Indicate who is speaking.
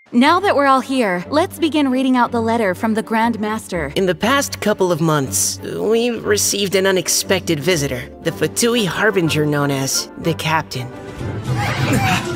Speaker 1: Now that we're all here, let's begin reading out the letter from the Grand Master.
Speaker 2: In the past couple of months, we received an unexpected visitor, the Fatui Harbinger known as the Captain.